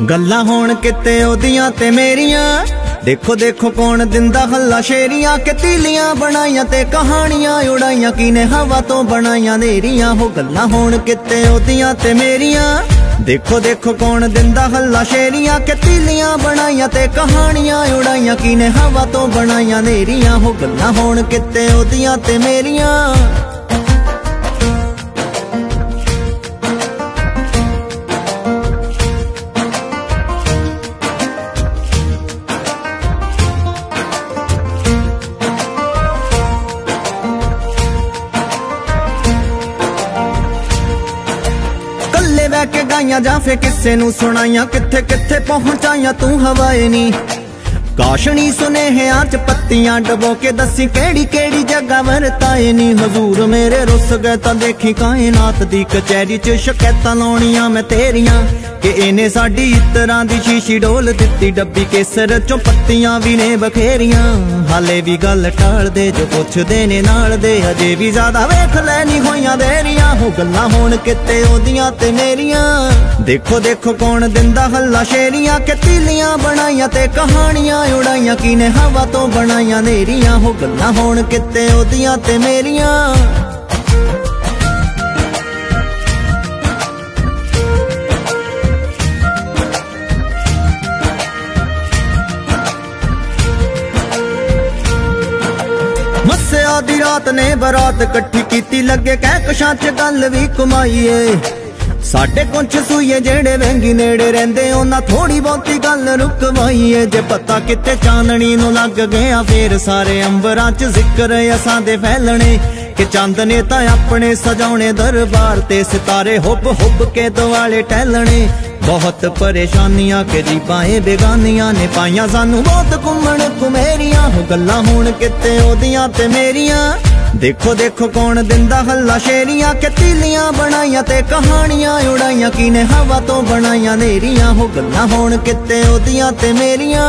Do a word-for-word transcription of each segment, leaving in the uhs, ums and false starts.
गल्लां होण किते ओदियां ते मेरियां, देखो देखो कौन दिंदा हल्ला शेरियां के तीलियां बनाइयां ते कहानियां उड़ाइयां किने हवा तो बनाइयां नेरियां हो। गल्लां होण किते ओदियां ते मेरियां, देखो देखो कौन दिंदा हल्ला शेरियां के तीलियां बनाइयां ते कहानियां उड़ाइयां किने हवा तो बनाइयां नेरियां हो। गल्लां होण किते ओदियां ते मेरियां। के गाइयां जा फिर किसे नू सुनाइयां, किथे किथे पहुंचाइयां तू हवाए नी। काशनी सुनेहियां च पत्तियां डबो के दसी केड़ी केड़ी जगह वरताए नी। हजूर मेरे रुस गए तां देखी कायनात दी कचहरी च शकैतां लाउणियां मैं तेरियां कि इने साडी इतरां दी शीशी डोल दित्ती डब्बी केसर चों पत्तियां भी ने बखेरियां। हाले भी गल टाल दे जो पुछदे ने नाल दे, अजे भी ज्यादा वेख लैनी होइयां देरियां हो। गल्लां होण किते ओदियां ते मेरियां, देखो देखो कौन दिंदा हल्ला शेरियां के तीलियां बनाइयां ते कहानियां उड़ाइयां किने हवा तो बनाइयां नेरियां हो। गल्लां होण किते ओदियां ते मेरियां। आधी रात ने बरात कट्ठी कीती लगे कहकशां च गल भी कमाईए। साडे कुछ सूइए जेड़े वेंगी नेड़े रहिंदे उन्हां थोड़ी बहुती गल रुकवाईए। जे पता किते चांदनी नूं लग गया फिर सारे अंबरां च जिक्र असां दे फैलणे कि चंद ने तां अपने सजाउणे दरबार ते सितारे हुब हुब के दुआले टहलणे। बहुत परेशानियां के जीबाएं बेगानियां ने पाइयां सानू बहुत घुमण घुमेरियां हो। गल्लां होण किते ओदियां ते मेरियां, देखो देखो कौन दिंदा हल्ला शेरियां के तीलियां बनाइयां ते कहानियां उड़ाइयां किने हवा तो बनाइयां नेरियां हो। गल्लां होण किते ओदियां ते मेरियां।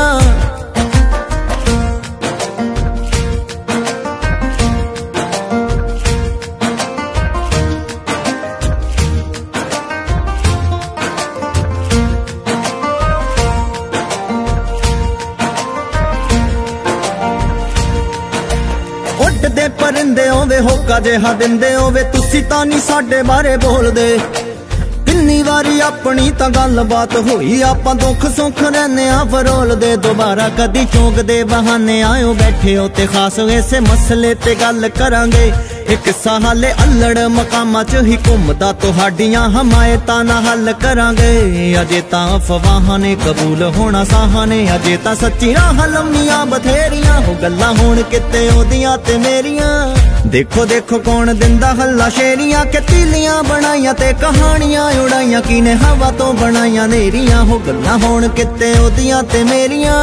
उड़दे परिंदे होवे होका जिहा दिंदे होवे तुसी तां नी साडे बारे बोलदे। किन्नी वारी अपनी तां गल बात होई आपां दुख सुख रैने आ फरोलदे। दोबारा कदी चौंक दे बहाने आयो बैठे हो ते खास ऐसे मसले ते गल करांगे। एक हाले अल्लड़ मकामां च ही घुमदा तुहाडियां हमायतां ना हल करांगे। अजे तां अफवाहां ने कबूल होना साहां ने, अजे तां सच्ची राह लम्मियां बथेरियां हो। गल्लां होण किते ओदियां ते मेरियां, देखो देखो कौन दिंदा हल्ला शेरियां के तीलियां बनाइयां ते कहानियां उड़ाइयां किने हवा तो बनाइयां नेरियां हो। गल्लां होण किते ओदियां ते मेरियां।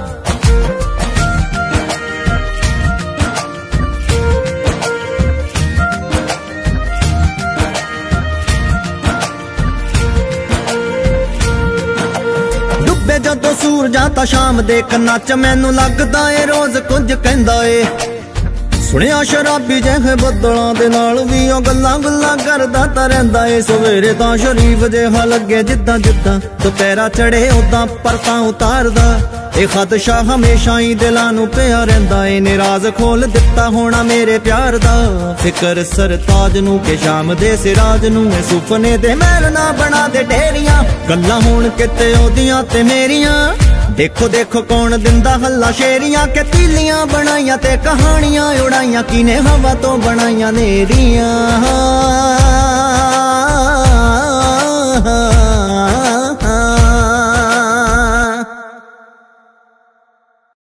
जदों सूरजां तां शाम दे कन्नां च मैनू लगदा ए रोज कुछ कहंदा ए। सुनिया शराबी जहे बदलां दे नाल वी ओ गल्लां गुल्लां करदा तां रहिंदा ए। सवेरे तां शरीफ जिहा लगे जिद्दां जिद्दां दुपहरा चढ़े उदां परतां उतारदा। ए खदशा हमेशा ही दिलां नूं पिया रहिंदा ए। निराज खोल दित्ता होना मेरे प्यार दा, फिकर सरताज नूं के शाम दे सिराज नूं ए सुपने दे महल ना बना दे ढेरियां। गल्लां होण किते ओदियां ते मेरियां, देखो देखो कौन दिंदा हल्ला शेरियां के तीलियां बनाइयां ते कहानियां उड़ाइयां किने हवा तो बनाइयां नेरियां।